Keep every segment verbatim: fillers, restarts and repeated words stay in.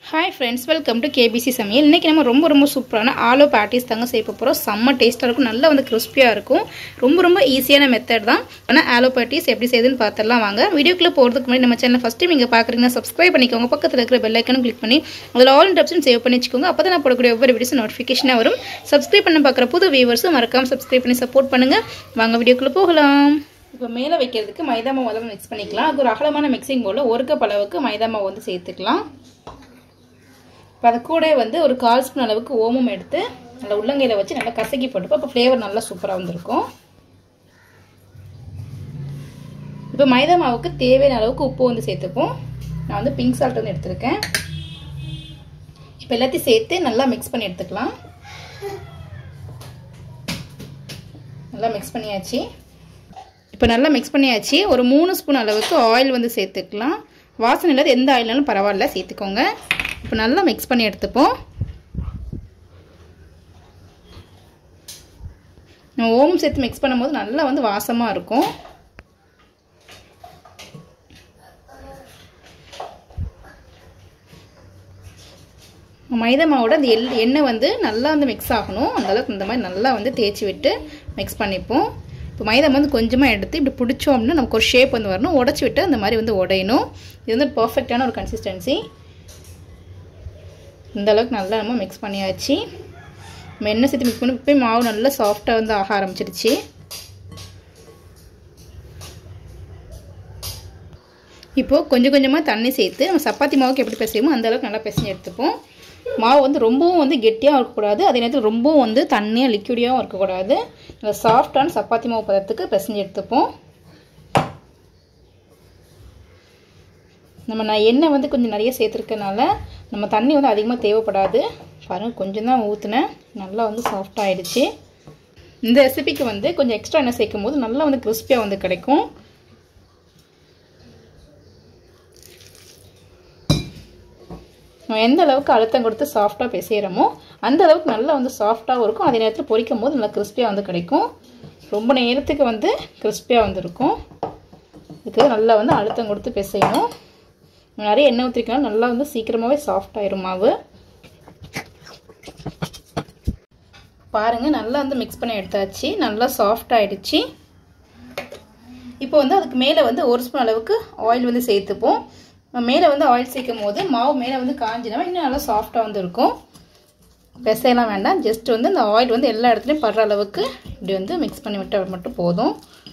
Hi friends, welcome to K B C சமையல். இன்னைக்கு நம்ம ரொம்ப ரொம்ப சூப்பரான ஆலு பேட்டிஸ் தாங்க செய்ய போறோம். செம்ம டேஸ்டா இருக்கும், நல்லா வந்து கிறிஸ்பியா இருக்கும். ரொம்ப ரொம்ப ஈஸியான மெத்தட் தான். ஆனா ஆலு பேட்டிஸ் எப்படி செய்யுதுன்னு பார்த்தறலாம் வாங்க. வீடியோக்குள்ள போறதுக்கு முன்னாடி நம்ம சேனலை ஃபர்ஸ்ட் டைம் நீங்க பார்க்கறீங்கன்னா Subscribe பண்ணிக்கோங்க. பக்கத்துல இருக்கிற பெல் ஐகானை கிளிக் பண்ணி அதுல ஆல் ஆப்ஷன் சேவ் பண்ணி வெச்சுக்கோங்க. அப்பதான் நான் போடக்கூடிய ஒவ்வொரு வீடியோஸ் நோட்டிஃபிகேஷனா வரும். Subscribe பண்ண பார்க்குற புது வியூவர்ஸ் மறக்காம Subscribe பண்ணி சப்போர்ட் பண்ணுங்க. வாங்க வீடியோக்குள்ள போகலாம். இப்போ மேலே வைக்கிறதுக்கு மைதா மாவு வந்து மிக்ஸ் பண்ணிக்கலாம். அது ஒரு அகலமான மிக்சிங் பவுல்ல ஒரு கப் அளவுக்கு மைதா மாவு வந்து சேர்த்துக்கலாம். அது கூட வந்து ஒரு கால் ஸ்பூன் அளவுக்கு ஓமம் எடுத்து நல்லா உள்ளங்கையில வச்சு நல்லா கசக்கி போட்டுப்போம். அப்போ ஃப்ளேவர் நல்லா சூப்பராக வந்திருக்கும். இப்போ மைதா மாவுக்கு தேவையான அளவுக்கு உப்பு வந்து சேர்த்துப்போம். நான் வந்து பிங்க் சால்ட் வந்து எடுத்துருக்கேன். இப்போ எல்லாத்தையும் சேர்த்து நல்லா மிக்ஸ் பண்ணி எடுத்துக்கலாம். நல்லா மிக்ஸ் பண்ணியாச்சு. இப்போ நல்லா மிக்ஸ் பண்ணியாச்சு. ஒரு மூணு ஸ்பூன் அளவுக்கு ஆயில் வந்து சேர்த்துக்கலாம். வாசனை இல்லாத எந்த ஆயில்னாலும் பரவாயில்ல, சேர்த்துக்கோங்க. இப்போ நல்லா மிக்ஸ் பண்ணி எடுத்துப்போம். நம்ம ஓமம் சேர்த்து மிக்ஸ் பண்ணும்போது நல்லா வந்து வாசமாக இருக்கும். மைதா மாவோட அந்த எள் எண்ணெய் வந்து நல்லா வந்து மிக்ஸ் ஆகணும். அந்தளவுக்கு இந்த மாதிரி நல்லா வந்து தேய்ச்சி விட்டு மிக்ஸ் பண்ணிப்போம். இப்போ மைதா வந்து கொஞ்சமாக எடுத்து இப்படி பிடிச்சோம் அப்படின்னா நமக்கு ஒரு ஷேப் வந்து வரணும். உடச்சி விட்டு அந்த மாதிரி வந்து உடையணும். இது வந்து பர்ஃபெக்டான ஒரு கன்சிஸ்டன்சி. இந்த அளவுக்கு நல்லா நம்ம மிக்ஸ் பண்ணியாச்சு. நம்ம எண்ணெய் சேர்த்து மிக்ஸ் பண்ணி இப்போ மாவு நல்லா சாஃப்டாக வந்து ஆக ஆரம்பிச்சிருச்சு. இப்போது கொஞ்சம் கொஞ்சமாக தண்ணி சேர்த்து நம்ம சப்பாத்தி மாவுக்கு எப்படி பிசையுமோ அந்த அளவுக்கு நல்லா பிசைஞ்சு எடுத்துப்போம். மாவு வந்து ரொம்பவும் வந்து கெட்டியாக இருக்கக்கூடாது, அதே நேரத்தில் ரொம்பவும் வந்து தண்ணியாக லிக்விடியாகவும் இருக்கக்கூடாது. நல்லா சாஃப்டான சப்பாத்தி மாவு பதத்துக்கு பிசைஞ்சு எடுத்துப்போம். நம்ம நான் எண்ணெய் வந்து கொஞ்சம் நிறைய சேர்த்துருக்கனால நம்ம தண்ணி வந்து அதிகமாக தேவைப்படாது. பாருங்கள், கொஞ்சம் தான் ஊற்றுனேன், நல்லா வந்து சாஃப்ட் ஆகிடுச்சு. இந்த ரெசிபிக்கு வந்து கொஞ்சம் எக்ஸ்ட்ரா எண்ணெய் சேர்க்கும் போது நல்லா வந்து கிறிஸ்பியாக வந்து கிடைக்கும். நம்ம எந்த அளவுக்கு அழுத்தம் கொடுத்து சாஃப்டாக பிசைகிறோமோ அந்த அளவுக்கு நல்லா வந்து சாஃப்டாகவும் இருக்கும். அதே நேரத்தில் பொரிக்கும் போது நல்லா கிறிஸ்பியாக வந்து கிடைக்கும். ரொம்ப நேரத்துக்கு வந்து கிறிஸ்பியாக வந்து இருக்கும். இதுக்கு நல்லா வந்து அழுத்தம் கொடுத்து பிசையணும். நிறைய எண்ணெய் ஊற்றிக்கலாம், நல்லா வந்து சீக்கிரமாகவே சாஃப்ட் ஆயிரும் மாவு. பாருங்கள், நல்லா வந்து மிக்ஸ் பண்ணி எடுத்தாச்சு. நல்லா சாஃப்ட் ஆகிடுச்சு. இப்போ வந்து அதுக்கு மேலே வந்து ஒரு ஸ்பூன் அளவுக்கு ஆயில் வந்து சேர்த்துப்போம். மேலே வந்து ஆயில் சேர்க்கும் போது மாவு மேலே வந்து காஞ்சினா இன்னும் நல்லா சாஃப்டாக வந்து இருக்கும். பிசையெல்லாம் வேண்டாம், ஜஸ்ட் வந்து அந்த ஆயில் வந்து எல்லா இடத்துலையும் படுற அளவுக்கு இப்படி வந்து மிக்ஸ் பண்ணி விட்டால் மட்டும் போதும்.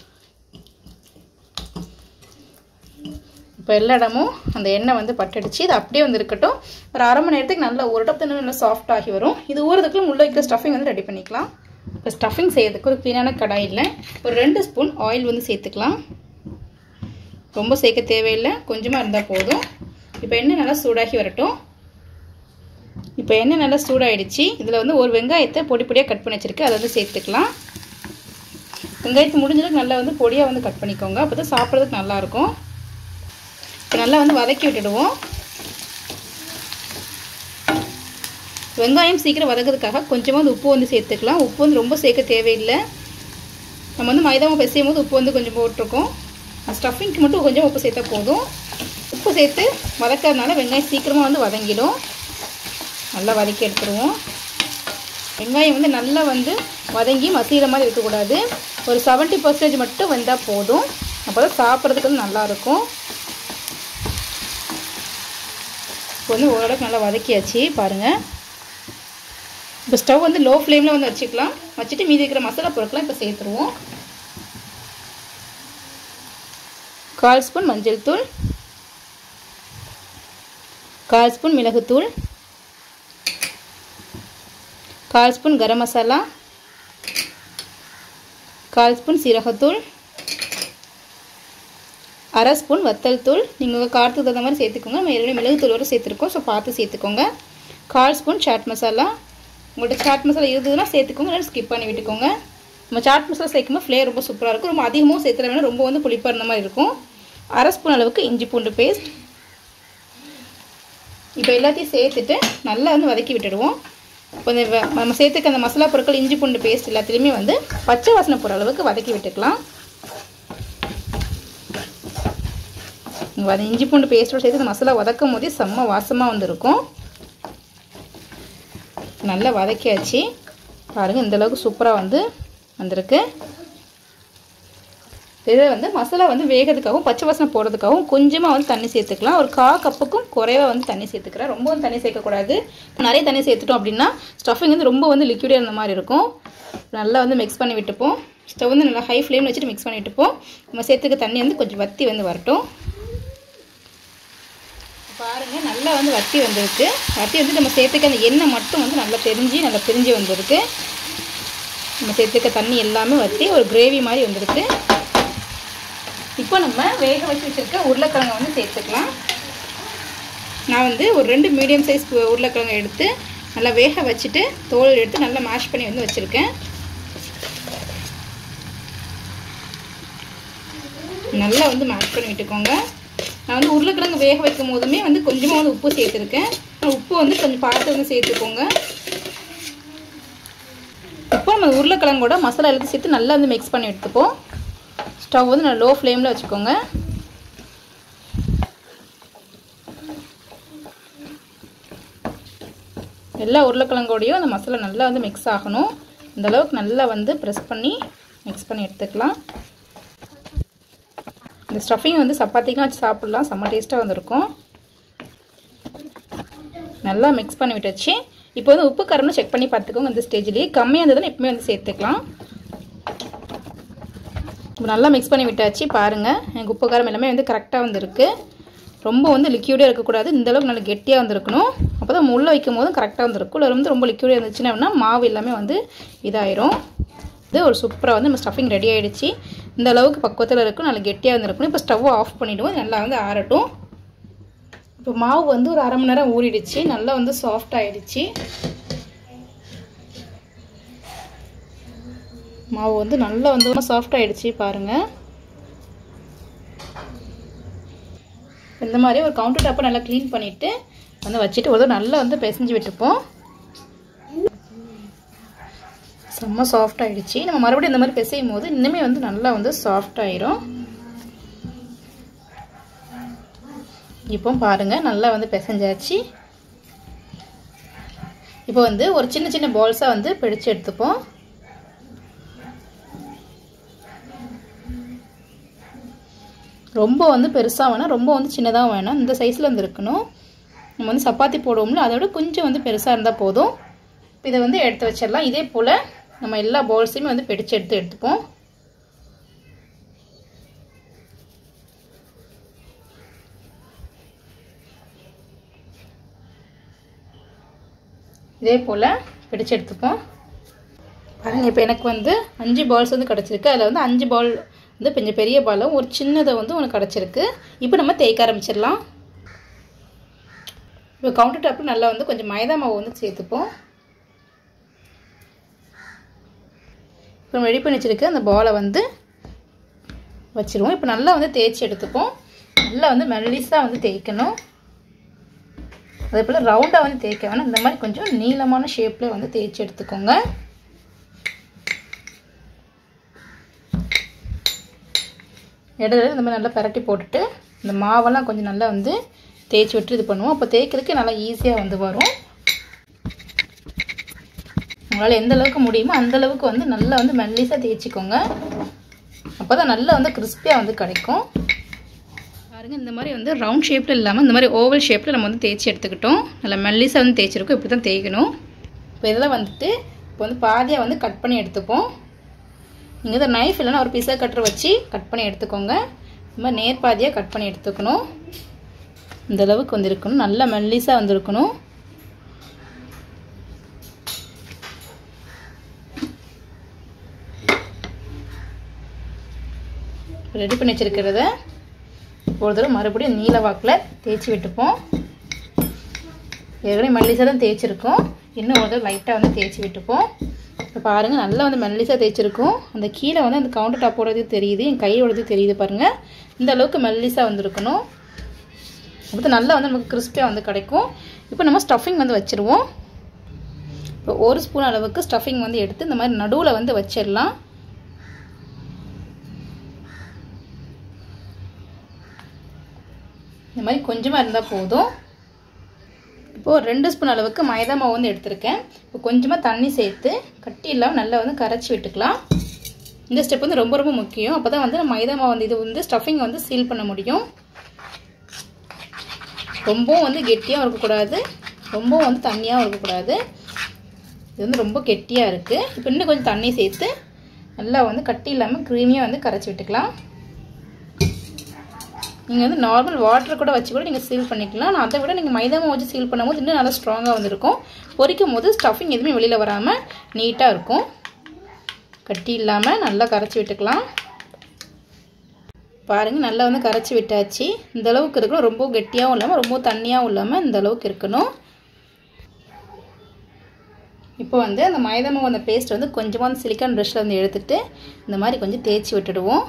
இப்போ எல்லா இடமும் அந்த எண்ணெய் வந்து பட்டுடுச்சு. இது அப்படியே வந்து இருக்கட்டும். ஒரு அரை மணி நேரத்துக்கு நல்லா ஒரு டப்பு நல்லா சாஃப்ட் ஆகி வரும். இது ஊறதுக்குள்ள உள்ள வைக்கிற ஸ்டஃபிங் வந்து ரெடி பண்ணிக்கலாம். இப்போ ஸ்டஃபிங் செய்யறதுக்கு ஒரு க்ளீனான கடாயில் ஒரு ரெண்டு ஸ்பூன் ஆயில் வந்து சேர்த்துக்கலாம். ரொம்ப சேர்க்க தேவையில்லை, கொஞ்சமாக இருந்தால் போதும். இப்போ எண்ணெய் நல்லா சூடாகி வரட்டும். இப்போ எண்ணெய் நல்லா சூடாகிடுச்சு. இதில் வந்து ஒரு வெங்காயத்தை பொடி பொடியாக கட் பண்ணி வச்சுருக்கு, அதை வந்து சேர்த்துக்கலாம். வெங்காயத்தை முடிஞ்சளவுக்கு நல்லா வந்து பொடியாக வந்து கட் பண்ணிக்கோங்க, அப்போ தான் சாப்பிட்றதுக்கு நல்லாயிருக்கும். இப்போ நல்லா வந்து வதக்கி விட்டுடுவோம். வெங்காயம் சீக்கிரம் வதக்கிறதுக்காக கொஞ்சமாக வந்து உப்பு வந்து சேர்த்துக்கலாம். உப்பு வந்து ரொம்ப சேர்க்க தேவையில்லை. நம்ம வந்து மைதாவை பிசையும் போது உப்பு வந்து கொஞ்சம் போட்டிருக்கோம். ஸ்டஃபிங்க்கு மட்டும் கொஞ்சம் உப்பு சேர்த்தா போதும். உப்பு சேர்த்து வதக்கிறதுனால வெங்காயம் சீக்கிரமாக வந்து வதங்கிடும். நல்லா வதக்கி எடுத்துருவோம். வெங்காயம் வந்து நல்லா வந்து வதங்கி மசிகிற மாதிரி இருக்கக்கூடாது. ஒரு செவன்ட்டி பர்சன்டேஜ் மட்டும் வெந்தால் போதும். அப்போ தான் சாப்பிட்றதுக்கு வந்து நல்லாயிருக்கும். இப்போ வந்து ஓரளவுக்கு நல்லா வதக்கியாச்சு. பாருங்கள், இப்போ ஸ்டவ் வந்து லோ ஃப்ளேமில் வந்து வச்சுக்கலாம். வச்சுட்டு மீதி இருக்கிற மசாலா பொருட்கள்லாம் இப்போ சேர்த்துருவோம். கால் ஸ்பூன் மஞ்சள் தூள், கால் ஸ்பூன் மிளகுத்தூள், கால் ஸ்பூன் கரம் மசாலா, கால் ஸ்பூன் சீரகத்தூள், அரை ஸ்பூன் வத்தல் தூள். நீங்கள் உங்கள் காரத்துக்கு தகுந்த மாதிரி சேர்த்துக்கோங்க. நம்ம ஏற்கனவே மிளகுத்தூள் வரை சேர்த்துருக்கோம், ஸோ பார்த்து சேர்த்துக்கோங்க. கால் ஸ்பூன் சாட் மசாலா. உங்கள்கிட்ட சாட் மசாலா இருந்ததுன்னா சேர்த்துக்கோங்க, இல்லை ஸ்கிப் பண்ணி விட்டுக்கோங்க. நம்ம சாட் மசாலா சேர்க்கும்போது ஃப்ளேவர் ரொம்ப சூப்பராக இருக்கும். ரொம்ப அதிகமாக சேர்த்துற வேணால் ரொம்ப வந்து புளிப்பாக இருந்த மாதிரி இருக்கும். அரை ஸ்பூன் அளவுக்கு இஞ்சி பூண்டு பேஸ்ட். இப்போ எல்லாத்தையும் சேர்த்துட்டு நல்லா வந்து வதக்கி விட்டுடுவோம். இப்போ இந்த நம்ம சேர்த்துக்க அந்த மசாலா பொருட்கள் இஞ்சி பூண்டு பேஸ்ட் எல்லாத்துலேயுமே வந்து பச்சை வாசனை போகிற அளவுக்கு வதக்கி விட்டுக்கலாம். இஞ்சி பூண்டு பேஸ்ட்டோட சேர்த்து இந்த மசாலா வதக்கும் போதே செம்ம வாசமாக வந்துருக்கும். நல்லா வதக்கியாச்சு பாருங்கள். இந்தளவுக்கு சூப்பராக வந்து வந்திருக்கு. இதை வந்து மசாலா வந்து வேகிறதுக்காகவும் பச்சை வாசனை போடுறதுக்காகவும் கொஞ்சமாக வந்து தண்ணி சேர்த்துக்கலாம். ஒரு கா கப்புக்கும் குறைவாக வந்து தண்ணி சேர்த்துக்கிறேன். ரொம்ப வந்து தண்ணி சேர்க்கக்கூடாது. நிறைய தண்ணி சேர்த்துட்டோம் அப்படின்னா ஸ்டஃபிங் வந்து ரொம்ப வந்து லிக்விடாக இருந்த மாதிரி இருக்கும். நல்லா வந்து மிக்ஸ் பண்ணி விட்டுப்போம். ஸ்டவ் வந்து நல்லா ஹை ஃப்ளேமில் வச்சுட்டு மிக்ஸ் பண்ணி விட்டுப்போம். நம்ம சேர்த்துக்க தண்ணி வந்து கொஞ்சம் வற்றி வந்து வரட்டும். பாருங்கள் நல்லா வந்து வற்றி வந்திருக்கு. வற்றி வந்து நம்ம சேர்த்துக்க அந்த எண்ணெய் மட்டும் வந்து நல்லா தெரிஞ்சு நல்லா பிரிஞ்சு வந்திருக்கு. நம்ம சேர்த்துக்க தண்ணி எல்லாமே வற்றி ஒரு கிரேவி மாதிரி வந்துருக்கு. இப்போ நம்ம வேக வச்சு வச்சுருக்க உருளைக்கிழங்கை வந்து சேர்த்துக்கலாம். நான் வந்து ஒரு ரெண்டு மீடியம் சைஸ் உருளைக்கிழங்கை எடுத்து நல்லா வேக வச்சுட்டு தோல் எடுத்து நல்லா மேஷ் பண்ணி வந்து வச்சுருக்கேன். நல்லா வந்து மேஷ் பண்ணி விட்டுக்கோங்க. நான் வந்து உருளைக்கிழங்கு வேக வைக்கும் போதுமே வந்து கொஞ்சமாக வந்து உப்பு சேர்த்துருக்கேன். உப்பு வந்து கொஞ்சம் பார்த்து வந்து சேர்த்துக்கோங்க. இப்போ நம்ம உருளைக்கிழங்கோட மசாலா எல்லாத்தையும் சேர்த்து நல்லா வந்து மிக்ஸ் பண்ணி எடுத்துப்போம். ஸ்டவ் வந்து நல்லா லோ ஃப்ளேமில் வச்சுக்கோங்க. எல்லா உருளைக்கிழங்கோடையும் அந்த மசாலா நல்லா வந்து மிக்ஸ் ஆகணும். இந்த அளவுக்கு நல்லா வந்து ப்ரெஸ் பண்ணி மிக்ஸ் பண்ணி எடுத்துக்கலாம். இந்த ஸ்டஃபிங் வந்து சப்பாத்திக்கும் வச்சு சாப்பிட்லாம். செம்ம டேஸ்ட்டாக வந்துருக்கும். நல்லா மிக்ஸ் பண்ணி விட்டுச்சு. இப்போ வந்து உப்பு காரம்னு செக் பண்ணி பார்த்துக்கோங்க. இந்த ஸ்டேஜ்லேயே கம்மியாக இருந்ததுன்னு எப்பவுமே வந்து சேர்த்துக்கலாம். இப்போ நல்லா மிக்ஸ் பண்ணி விட்டாச்சு. பாருங்கள் எனக்கு உப்பு காரம் எல்லாமே வந்து கரெக்டாக வந்துருக்கு. ரொம்ப வந்து லிக்யூடாக இருக்கக்கூடாது. இந்தளவுக்கு நல்லா கெட்டியாக வந்துருக்கணும். அப்போ தான் உள்ளே வைக்கும் போதும் கரெக்டாக வந்துருக்கும். இல்லை வந்து ரொம்ப லிக்யூடாக இருந்துச்சுன்னா அப்படின்னா மாவு எல்லாமே வந்து இதாயிரும். இது ஒரு சூப்பராக வந்து நம்ம ஸ்டஃபிங் ரெடி ஆகிடுச்சு. இந்த அளவுக்கு பக்குவத்தில் இருக்கும். நல்லா கெட்டியாக வந்துருக்கணும். இப்போ ஸ்டவ் ஆஃப் பண்ணிவிடுவோம். நல்லா வந்து ஆறட்டும். இப்போ மாவு வந்து ஒரு அரை மணி நேரம் ஊறிடுச்சு. நல்லா வந்து சாஃப்ட் ஆகிடுச்சு. மாவு வந்து நல்லா வந்து சாஃப்ட் ஆகிடுச்சு பாருங்கள். இந்த மாதிரி ஒரு கவுண்டர் டாப்பை நல்லா க்ளீன் பண்ணிவிட்டு வந்து வச்சுட்டு ஒரு நல்லா வந்து பிசைஞ்சு விட்டுப்போம். செம்ம சாஃப்ட் ஆகிடுச்சு. நம்ம மறுபடியும் இந்த மாதிரி பிசையும் போது இன்னுமே வந்து நல்லா வந்து சாஃப்ட் ஆயிரும். இப்போ பாருங்கள் நல்லா வந்து பிசைஞ்சாச்சு. இப்போ வந்து ஒரு சின்ன சின்ன பால்ஸாக வந்து பிடிச்சு எடுத்துப்போம். ரொம்ப வந்து பெருசாக வேணாம், ரொம்ப வந்து சின்னதாக வேணாம். இந்த சைஸில் வந்து இருக்கணும். நம்ம வந்து சப்பாத்தி போடுவோம்ல அதோட கொஞ்சம் வந்து பெருசாக இருந்தால் போதும். இதை வந்து எடுத்து வச்சிடலாம். இதே போல் நம்ம எல்லா பால்ஸையுமே வந்து பிடிச்சு எடுத்து எடுத்துப்போம். இதே போல் பிடிச்சு எடுத்துப்போம். பாருங்கள் இப்போ எனக்கு வந்து அஞ்சு பால்ஸ் வந்து கிடச்சிருக்கு. அதில் வந்து அஞ்சு பால் வந்து கொஞ்சம் பெரிய பாலும் ஒரு சின்னதை வந்து உனக்கு கிடச்சிருக்கு. இப்போ நம்ம தேய்க்க ஆரம்பிச்சிடலாம். இப்போ கவுண்டர் டாப்பில் நல்லா வந்து கொஞ்சம் மைதா மாவு வந்து சேர்த்துப்போம். இப்போ நம்ம ரெடி பண்ணி வச்சுருக்க அந்த பாலை வந்து வச்சுருவோம். இப்போ நல்லா வந்து தேய்ச்சி எடுத்துப்போம். நல்லா வந்து மெல்லிஸாக வந்து தேய்க்கணும். அதே போல் ரவுண்டாக வந்து தேய்க்க வேணும். இந்த மாதிரி கொஞ்சம் நீளமான ஷேப்பில் வந்து தேய்ச்சி எடுத்துக்கோங்க. இடத்துல இந்த மாதிரி நல்லா பரட்டி போட்டுட்டு இந்த மாவெல்லாம் கொஞ்சம் நல்லா வந்து தேய்ச்சி விட்டு இது பண்ணுவோம். அப்போ தேய்க்கிறதுக்கு நல்லா ஈஸியாக வந்து வரும். உங்களால் எந்த அளவுக்கு முடியுமோ அந்த அளவுக்கு வந்து நல்லா வந்து மெல்லிஸாக தேய்ச்சிக்கோங்க. அப்போ தான் நல்லா வந்து கிறிஸ்பியாக வந்து கிடைக்கும். பாருங்கள் இந்த மாதிரி வந்து ரவுண்ட் ஷேப்பில் இல்லாமல் இந்த மாதிரி ஓவல் ஷேப்பில் நம்ம வந்து தேய்ச்சி எடுத்துக்கிட்டோம். நல்லா மெல்லிஸாக வந்து தேய்ச்சிருக்கோம். இப்படி தான் தேய்க்கணும். இப்போ இதெல்லாம் வந்துட்டு இப்போ வந்து பாதியாக வந்து கட் பண்ணி எடுத்துப்போம். நீங்கள் தான் நைஃப் இல்லைன்னா ஒரு பிஸா கட்டர் வச்சு கட் பண்ணி எடுத்துக்கோங்க. இந்த மாதிரி நேர் பாதியாக கட் பண்ணி எடுத்துக்கணும். இந்த அளவுக்கு வந்து இருக்கணும். நல்லா மெல்லிஸாக வந்து இருக்கணும். ரெடி பண்ணி வச்சுருக்கிறத ஒரு தடவை மறுபடியும் நீல வாக்கில் தேய்ச்சி விட்டுப்போம். ஏற்கனவே மெல்லிஸாக தான் தேய்ச்சிருக்கோம். இன்னும் ஒரு தடவை லைட்டாக வந்து தேய்ச்சி விட்டுப்போம். இப்போ பாருங்கள் நல்லா வந்து மெல்லிஸாக தேய்ச்சிருக்கோம். அந்த கீழே வந்து அந்த கவுண்டர் டாப்போடது தெரியுது, என் கையோடது தெரியுது பாருங்கள். இந்த அளவுக்கு மெல்லிஸாக வந்து இருக்கணும். அப்போ நல்லா வந்து நமக்கு கிறிஸ்பியாக வந்து கிடைக்கும். இப்போ நம்ம ஸ்டஃபிங் வந்து வச்சுருவோம். இப்போ ஒரு ஸ்பூன் அளவுக்கு ஸ்டஃபிங் வந்து எடுத்து இந்த மாதிரி நடுவில் வந்து வச்சிடலாம். இந்த மாதிரி கொஞ்சமாக இருந்தால் போதும். இப்போது ரெண்டு ஸ்பூன் அளவுக்கு மைதா மாவு வந்து எடுத்திருக்கேன். இப்போ கொஞ்சமாக தண்ணி சேர்த்து கட்டி இல்லாமல் நல்லா வந்து கரைச்சி விட்டுக்கலாம். இந்த ஸ்டெப் வந்து ரொம்ப ரொம்ப முக்கியம். அப்போ தான் வந்து மைதா மாவு வந்து இது வந்து ஸ்டஃபிங்கை வந்து சீல் பண்ண முடியும். ரொம்பவும் வந்து கெட்டியாகவும் இருக்கக்கூடாது, ரொம்பவும் வந்து தண்ணியாகவும் இருக்கக்கூடாது. இது வந்து ரொம்ப கெட்டியாக இருக்குது. இப்போ இன்னும் கொஞ்சம் தண்ணி சேர்த்து நல்லா வந்து கட்டி இல்லாமல் க்ரீமியாக வந்து கரைச்சி விட்டுக்கலாம். நீங்கள் வந்து நார்மல் வாட்டர் கூட வச்சு கூட நீங்கள் சீல் பண்ணிக்கலாம். நான் அதை விட நீங்கள் மைதா மாவு வச்சு சீல் பண்ணும்போது இன்னும் நல்லா ஸ்ட்ராங்காக வந்துருக்கும். பொரிக்கும் போது ஸ்டஃபிங் எதுவுமே வெளியில் வராமல் நீட்டாக இருக்கும். கட்டி இல்லாமல் நல்லா கரைச்சி விட்டுக்கலாம். பாருங்கள், நல்லா வந்து கரைச்சி விட்டாச்சு. இந்த அளவுக்கு இருக்கணும். ரொம்ப கெட்டியாகவும் இல்லாமல் ரொம்ப தண்ணியாகவும் இல்லாமல் இந்த அளவுக்கு இருக்கணும். இப்போ வந்து அந்த மைதா மாவு அந்த பேஸ்ட் வந்து கொஞ்சமாக அந்த சிலிக்கான் ப்ரஷ்ஷில் வந்து எடுத்துகிட்டு இந்த மாதிரி கொஞ்சம் தேய்ச்சி விட்டுடுவோம்.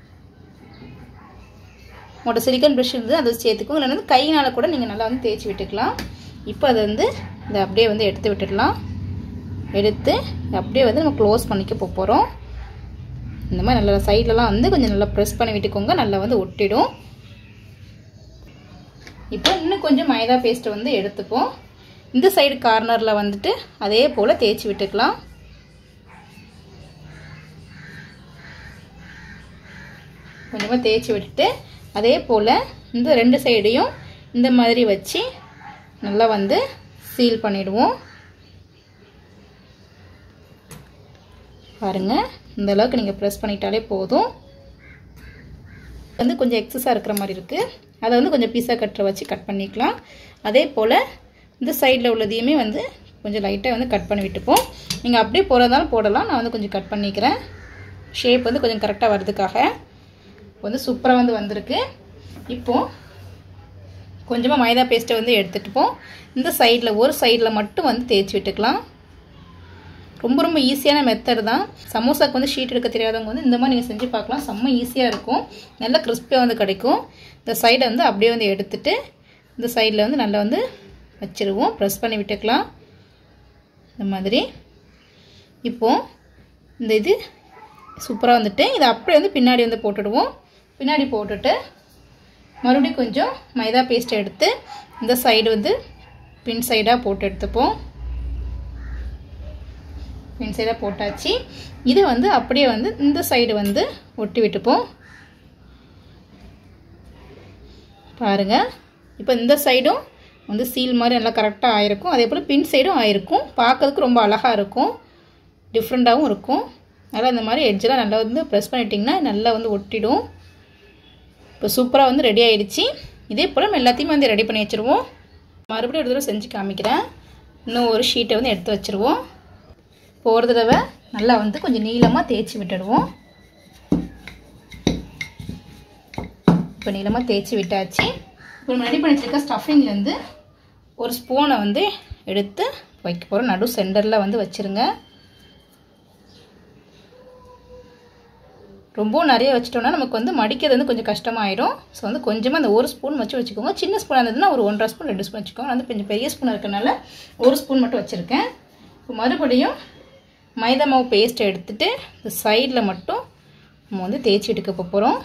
உங்களோட சிலிக்கான் ப்ரஷ் இருந்து அதை சேர்த்துக்கும், இல்லைன்னா வந்து கையினால் கூட நீங்கள் நல்லா வந்து தேய்ச்சி விட்டுக்கலாம். இப்போ அதை வந்து இதை அப்படியே வந்து எடுத்து விட்டுடலாம். எடுத்து அப்படியே வந்து நம்ம க்ளோஸ் பண்ணிக்க போகிறோம். இந்த மாதிரி நல்லா சைட்லலாம் வந்து கொஞ்சம் நல்லா ப்ரெஸ் பண்ணி விட்டுக்கோங்க, நல்லா வந்து ஒட்டிடும். இப்போ இன்னும் கொஞ்சம் மைதா பேஸ்ட்டை வந்து எடுத்துப்போம். இந்த சைடு கார்னரில் வந்துட்டு அதே போல் தேய்ச்சி விட்டுக்கலாம். கொஞ்சமாக தேய்ச்சி விட்டுட்டு அதே போல் இந்த ரெண்டு சைடையும் இந்த மாதிரி வச்சு நல்லா வந்து சீல் பண்ணிடுவோம். பாருங்கள், இந்த அளவுக்கு நீங்கள் ப்ரெஸ் பண்ணிட்டாலே போதும். வந்து கொஞ்சம் எக்ஸஸாக இருக்கிற மாதிரி இருக்குது, அதை வந்து கொஞ்சம் பீஸா கட்டரை வச்சு கட் பண்ணிக்கலாம். அதே போல் இந்த சைடில் உள்ளதையுமே வந்து கொஞ்சம் லைட்டாக வந்து கட் பண்ணி விட்டுப்போம். நீங்கள் அப்படியே போகிறதாலும் போடலாம், நான் வந்து கொஞ்சம் கட் பண்ணிக்கிறேன். ஷேப் வந்து கொஞ்சம் கரெக்டாக வர்றதுக்காக. வந்து சூப்பராக வந்து வந்திருக்கு. இப்போது கொஞ்சமாக மைதா பேஸ்ட்டை வந்து எடுத்துகிட்டுப்போம். இந்த சைடில் ஒரு சைடில் மட்டும் வந்து தேய்ச்சி விட்டுக்கலாம். ரொம்ப ரொம்ப ஈஸியான மெத்தட் தான். சமோசாக்கு வந்து ஷீட் எடுக்க தெரியாதவங்க வந்து இந்த மாதிரி நீங்கள் செஞ்சு பார்க்கலாம். செம்ம ஈஸியாக இருக்கும், நல்லா கிறிஸ்பியாக வந்து கிடைக்கும். இந்த சைடை வந்து அப்படியே வந்து எடுத்துகிட்டு இந்த சைடில் வந்து நல்லா வந்து வச்சுருவோம். ப்ரெஸ் பண்ணி விட்டுக்கலாம் இந்த மாதிரி. இப்போது இந்த இது சூப்பராக வந்துட்டு இதை அப்படியே வந்து பின்னாடி வந்து போட்டுடுவோம். பின்னாடி போட்டுட்டு மறுபடியும் கொஞ்சம் மைதா பேஸ்ட்டை எடுத்து இந்த சைடு வந்து பின் சைடாக போட்டு எடுத்துப்போம். பின் சைடாக போட்டாச்சு. இதை வந்து அப்படியே வந்து இந்த சைடு வந்து ஒட்டி விட்டுப்போம். பாருங்கள், இப்போ இந்த சைடும் வந்து சீல் மாதிரி நல்லா கரெக்டாக ஆயிருக்கும். அதே போல் பின் சைடும் ஆயிருக்கும். பார்க்கறதுக்கு ரொம்ப அழகாக இருக்கும், டிஃப்ரெண்ட்டாகவும் இருக்கும். அதனால் இந்த மாதிரி எட்ஜெலாம் நல்லா வந்து ப்ரெஸ் பண்ணிட்டிங்கன்னா நல்லா வந்து ஒட்டிடும். இப்போ சூப்பராக வந்து ரெடி ஆகிடுச்சு. இதே போல் நம்ம எல்லாத்தையுமே வந்து ரெடி பண்ணி வச்சுருவோம். மறுபடியும் ஒரு தடவை செஞ்சு காமிக்கிறேன். இன்னும் ஒரு ஷீட்டை வந்து எடுத்து வச்சுருவோம். இப்போ ஒரு தடவை நல்லா வந்து கொஞ்சம் நீளமாக தேய்ச்சி விட்டுடுவோம். இப்போ நீளமாக தேய்ச்சி விட்டாச்சு. இப்போ நம்ம ரெடி பண்ணி வச்சுருக்க ஸ்டஃபிங்லேருந்து ஒரு ஸ்பூனை வந்து எடுத்து வைக்க போகிறோம். நடு சென்டரில் வந்து வச்சுருங்க. ரொம்பவும் நிறைய வச்சிட்டோம்னா நமக்கு வந்து மடிக்கிறது வந்து கொஞ்சம் கஷ்டமாயிடும். ஸோ வந்து கொஞ்சமாக அந்த ஒரு ஸ்பூன் வச்சு வச்சுக்கோங்க. சின்ன ஸ்பூனாக இருந்ததுன்னா ஒரு ஒன்றரை ஸ்பூன் ரெண்டு ஸ்பூன் வச்சுக்கோங்க. வந்து கொஞ்சம் பெரிய ஸ்பூனாக இருக்கனால ஒரு ஸ்பூன் மட்டும் வச்சுருக்கேன். இப்போ மறுபடியும் மைதா மாவு பேஸ்ட்டை எடுத்துகிட்டு இந்த சைடில் மட்டும் நம்ம வந்து தேய்ச்சி எடுக்க போகிறோம்.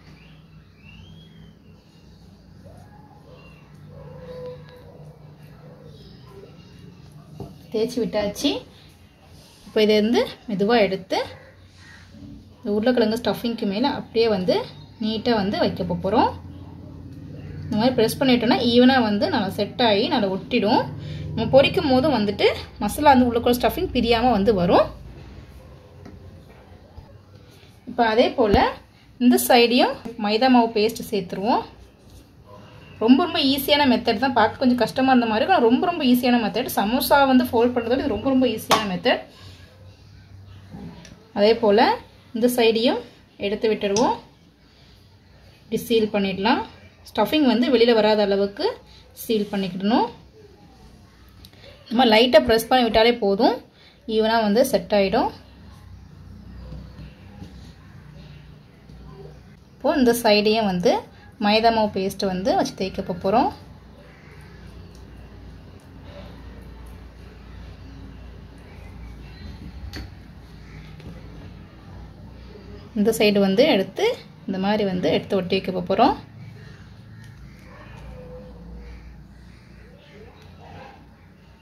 தேய்ச்சி விட்டாச்சு. இப்போ இதை வந்து மெதுவாக எடுத்து இந்த உருளைக்கிழங்கு ஸ்டஃபிங்க்கு மேலே அப்படியே வந்து நீட்டாக வந்து வைக்க போகிறோம். இந்த மாதிரி ப்ரெஸ் பண்ணிட்டோன்னா ஈவனாக வந்து நல்லா செட் ஆகி நல்லா ஒட்டிடும். நம்ம பொரிக்கும் போதும் வந்துட்டு மசாலா வந்து உள்ளுக்குள்ள ஸ்டஃபிங் பிரியாமல் வந்து வரும். இப்போ அதே போல் இந்த சைடையும் மைதா மாவு பேஸ்ட்டு சேர்த்துருவோம். ரொம்ப ரொம்ப ஈஸியான மெத்தட் தான். பார்க்க கொஞ்சம் கஷ்டமாக இருந்த மாதிரி இருக்கும், ரொம்ப ரொம்ப ஈஸியான மெத்தட். சமோசா வந்து ஃபோல்ட் பண்ணுறதோட இது ரொம்ப ரொம்ப ஈஸியான மெத்தட். அதே போல் இந்த சைடையும் எடுத்து விட்டுடுவோம். இப்படி சீல் பண்ணிடலாம். ஸ்டஃபிங் வந்து வெளியில் வராத அளவுக்கு சீல் பண்ணிக்கிடணும். நம்ம லைட்டாக ப்ரெஸ் பண்ணி விட்டாலே போதும், ஈவனாக வந்து செட் ஆகிடும். இப்போது இந்த சைடையும் வந்து மைதா மாவு பேஸ்ட்டு வந்து வச்சு தேய்க்க போகிறோம். இந்த சைடு வந்து எடுத்து இந்த மாதிரி வந்து எடுத்து ஒட்டி வைக்க போகிறோம்.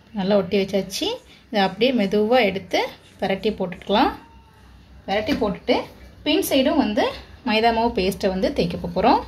நல்லா ஒட்டி வச்சாச்சு. இதை அப்படியே மெதுவாக எடுத்து பரட்டி போட்டுக்கலாம். பரட்டி போட்டுட்டு பின் சைடும் வந்து மைதா மாவு பேஸ்ட்டை வந்து தேய்க்க போகிறோம்.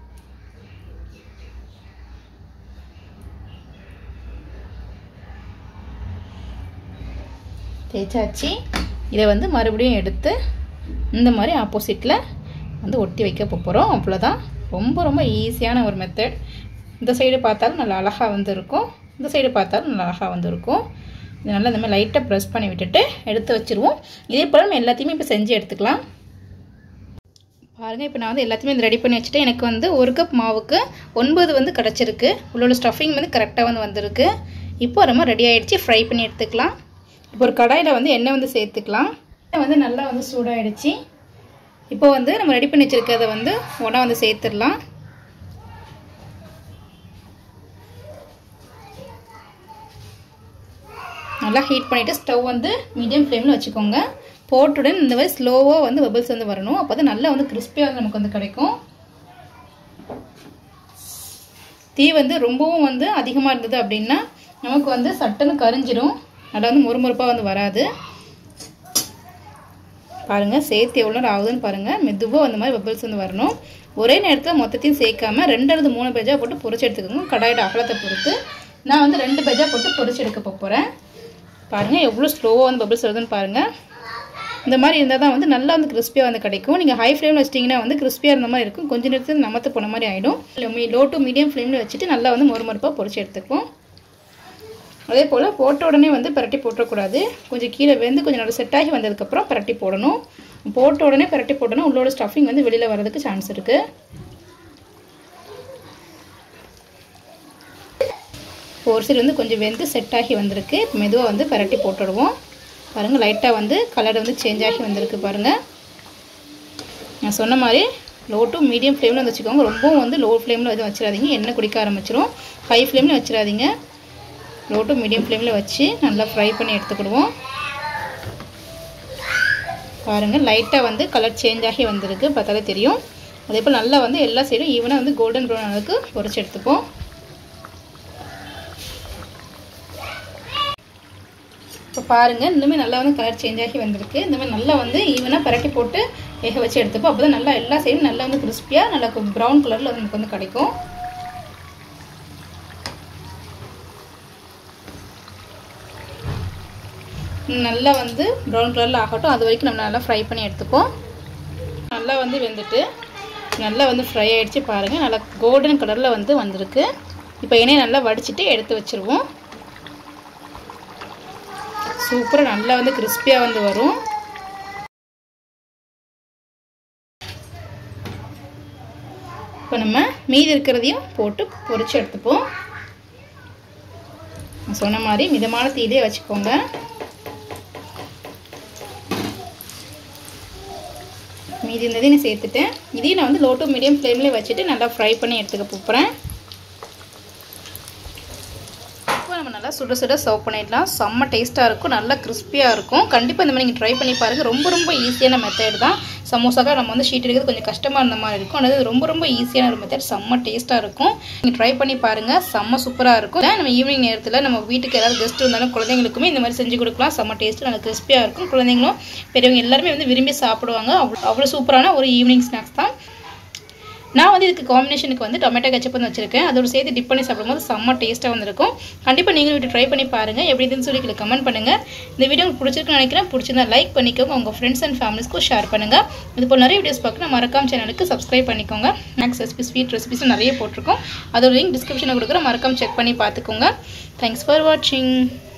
தேய்ச்சாச்சு. இதை வந்து மறுபடியும் எடுத்து இந்த மாதிரி ஆப்போசிட்டில் வந்து ஒட்டி வைக்க போகிறோம். அவ்வளோதான். ரொம்ப ரொம்ப ஈஸியான ஒரு மெத்தட். இந்த சைடு பார்த்தாலும் நல்லா அழகாக வந்து இருக்கும், இந்த சைடு பார்த்தாலும் நல்லா அழகாக வந்து இருக்கும். இது நல்லா இந்த மாதிரி லைட்டாக ப்ரெஸ் பண்ணி விட்டுட்டு எடுத்து வச்சுருவோம். இதே போல் நம்ம எல்லாத்தையுமே இப்போ செஞ்சு எடுத்துக்கலாம். பாருங்கள், இப்போ நான் வந்து எல்லாத்தையுமே வந்து ரெடி பண்ணி வச்சுட்டு எனக்கு வந்து ஒரு கப் மாவுக்கு ஒன்பது வந்து கிடச்சிருக்கு. உள்ளோட ஸ்டஃபிங் வந்து கரெக்டாக வந்து வந்திருக்கு. இப்போ நம்ம ரெடி ஆகிடுச்சு. ஃப்ரை பண்ணி எடுத்துக்கலாம். இப்போ ஒரு கடாயில் வந்து எண்ணெய் வந்து சேர்த்துக்கலாம். எண்ணெய் வந்து நல்லா வந்து சூடாகிடுச்சு. இப்போ வந்து நம்ம ரெடி பண்ணி வச்சுருக்கிறத வந்து ஒன்றா வந்து சேர்த்துடலாம். நல்லா ஹீட் பண்ணிவிட்டு ஸ்டவ் வந்து மீடியம் ஃப்ளேமில் வச்சுக்கோங்க. போட்டுடன் இந்த மாதிரி ஸ்லோவாக வந்து பபிள்ஸ் வந்து வரணும். அப்போ தான் நல்லா வந்து கிறிஸ்பியாக வந்து நமக்கு வந்து கிடைக்கும். தீ வந்து ரொம்பவும் வந்து அதிகமாக இருந்தது அப்படின்னா நமக்கு வந்து சட்டுன்னு கரிஞ்சிடும். நல்லா வந்து முறுமுறுப்பாக வந்து வராது. பாருங்கள், சேர்த்து எவ்வளோ நேரம் ஆகுதுன்னு பாருங்கள். மெதுவாக அந்த மாதிரி பபிள்ஸ் வந்து வரணும். ஒரே நேரத்தில் மொத்தத்தையும் சேர்க்காம ரெண்டு அல்லது மூணு பேஜாக போட்டு பொரிச்சு எடுத்துக்கோங்க. கடாயோட அகலத்தை பொறுத்து நான் வந்து ரெண்டு பேஜாக போட்டு பொரிச்சு எடுக்க போகிறேன். பாருங்கள் எவ்வளோ ஸ்லோவாக வந்து பபிள்ஸ் வருதுன்னு பாருங்கள். இந்த மாதிரி இருந்தால் தான் வந்து நல்லா வந்து கிறிஸ்பியாக வந்து கிடைக்கும். நீங்கள் ஹை ஃப்ளேமில் வச்சிட்டிங்கன்னா வந்து கிறிஸ்பியாக இருந்த மாதிரி இருக்கும். கொஞ்சம் நேரத்தில் நமத்து போன மாதிரி ஆகிடும். லோ டு மீடியம் ஃப்ளேமில் வச்சுட்டு நல்லா வந்து மொறுமொறுப்பாக பொரிச்சு எடுத்துக்குவோம். அதே போல் போட்ட உடனே வந்து பரட்டி போட்டக்கூடாது. கொஞ்சம் கீழே வெந்து கொஞ்சம் நல்லா செட் ஆகி வந்ததுக்கப்புறம் பரட்டி போடணும். போட்ட உடனே பரட்டி போட்டோன்னா உள்ளோட ஸ்டஃபிங் வந்து வெளியில் வரதுக்கு சான்ஸ் இருக்குது. ஒரு சைடு வந்து கொஞ்சம் வெந்து செட் ஆகி வந்திருக்கு. மெதுவாக வந்து பரட்டி போட்டுடுவோம். பாருங்கள், லைட்டாக வந்து கலர் வந்து சேஞ்ச் ஆகி வந்திருக்கு. பாருங்கள், நான் சொன்ன மாதிரி லோ டு மீடியம் ஃப்ளேமில் வந்து வச்சுக்கோங்க. ரொம்பவும் வந்து லோ ஃப்ளேமில் எதுவும் வச்சிடாதீங்க, எண்ணெய் குடிக்க ஆரம்பிச்சிடும். ஹை ஃப்ளேமில் வச்சிடாதீங்க. லோ டு மீடியம் ஃப்ளேமில் வச்சு நல்லா ஃப்ரை பண்ணி எடுத்துக்கிடுவோம். பாருங்கள், லைட்டாக வந்து கலர் சேஞ்ச் ஆகி வந்திருக்கு, பார்த்தாலே தெரியும். அதே போல் நல்லா வந்து எல்லா சைடும் ஈவனாக வந்து கோல்டன் ப்ரௌன் அளவுக்கு பொரிச்சு எடுத்துப்போம். இப்போ பாருங்கள், இன்னுமே நல்லா வந்து கலர் சேஞ்ச் ஆகி வந்திருக்கு. இந்த மாதிரி நல்லா வந்து ஈவனாக பரட்டி போட்டு வேக வச்சு எடுத்துப்போம். அப்போ தான் நல்லா எல்லா சைடும் நல்லா வந்து கிறிஸ்பியாக நல்லா ப்ரௌன் கலரில் வந்து நமக்கு வந்து கிடைக்கும். நல்லா வந்து ப்ரௌன் கலரில் ஆகட்டும், அது வரைக்கும் நம்ம நல்லா ஃப்ரை பண்ணி எடுத்துப்போம். நல்லா வந்து வெந்துட்டு நல்லா வந்து ஃப்ரை ஆகிடுச்சு. பாருங்கள், நல்லா கோல்டன் கலரில் வந்து வந்திருக்கு. இப்போ எண்ணெயை நல்லா வடிச்சிட்டு எடுத்து வச்சுருவோம். சூப்பராக நல்லா வந்து கிறிஸ்பியாக வந்து வரும். இப்போ நம்ம மீதி இருக்கிறதையும் போட்டு பொரிச்சு எடுத்துப்போம். நான் சொன்ன மாதிரி மிதமான தீயிலே வச்சுக்கோங்க. மீதி இருந்ததையும் நான் சேர்த்துட்டேன். இதையும் நான் வந்து லோ டு மீடியம் ஃப்ளேம்லேயே வச்சுட்டு நல்லா ஃப்ரை பண்ணி எடுத்துக்க போகிறேன். இப்போ நம்ம நல்லா சுட சுட சர்வ் பண்ணிடலாம். செம்ம டேஸ்ட்டாக இருக்கும், நல்லா கிறிஸ்பியாக இருக்கும். கண்டிப்பாக இந்த மாதிரி நீங்கள் ட்ரை பண்ணி பாருங்கள். ரொம்ப ரொம்ப ஈஸியான மெத்தட் தான். சமோசாக்காக நம்ம வந்து ஷீட் எடுக்கிறது கொஞ்சம் கஷ்டமாக இருந்த மாதிரி இருக்கும். அதாவது ரொம்ப ரொம்ப ஈஸியான ஒரு மெத்தட், செம்ம டேஸ்ட்டாக இருக்கும். நீங்கள் ட்ரை பண்ணி பாருங்கள், செம்ம சூப்பராக இருக்கும். நம்ம ஈவினிங் நேரத்தில் நம்ம வீட்டுக்கு ஏதாவது கெஸ்ட் இருந்தாலும் குழந்தைங்களுக்குமே இந்த மாதிரி செஞ்சு கொடுக்கலாம். செம்ம டேஸ்ட்டு, நல்லா கிறிஸ்பியாக இருக்கும். குழந்தைங்களும் பெரியவங்க எல்லாருமே வந்து விரும்பி சாப்பிடுவாங்க. அவ்வளோ அவ்வளோ சூப்பரான ஒரு ஈவினிங் ஸ்நாக்ஸ் தான். நான் வந்து இதுக்கு காம்பினேஷனுக்கு வந்து டொமேட்டோ கெச்சப் வந்து வச்சிருக்கேன். அதோட சேர்த்து டிப் பண்ணி சாப்பிடும்போது செம்ம டேஸ்ட்டாக வந்திருக்கும். கண்டிப்பாக நீங்களும் வீட்டு ட்ரை பண்ணி பாருங்கள். எப்படி இதுன்னு சொல்லி கமெண்ட் பண்ணுங்கள். இந்த வீடியோ உங்களுக்கு பிடிச்சிருக்குன்னு நினைக்கிறேன். பிடிச்சிருந்தா லைக் பண்ணிக்கோங்க. உங்கள் ஃப்ரெண்ட்ஸ் அண்ட் ஃபேமிலிஸ்க்கும் ஷேர் பண்ணுங்கள். இது போல் நிறைய வீடியோஸ் பார்க்க மறக்காம சேனலுக்கு சப்ஸ்கிரைப் பண்ணிக்கோங்க. ஸ்நாக்ஸ் ரெசிபி, ஸ்வீட் ரெசிபிஸும் நிறைய போட்டிருக்கோம். அதோட லிங்க் டிஸ்கிரிப்ஷனில் கொடுக்குற, மறக்காம செக் பண்ணி பார்த்துக்கோங்க. தேங்க்ஸ் ஃபார் வாட்சிங்.